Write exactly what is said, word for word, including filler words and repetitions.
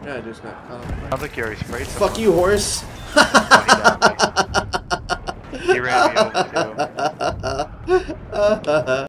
Yeah, I just got caught. Sounds like you're sprayed Fuck someone. you, horse! Oh, he got me. He ran me over too.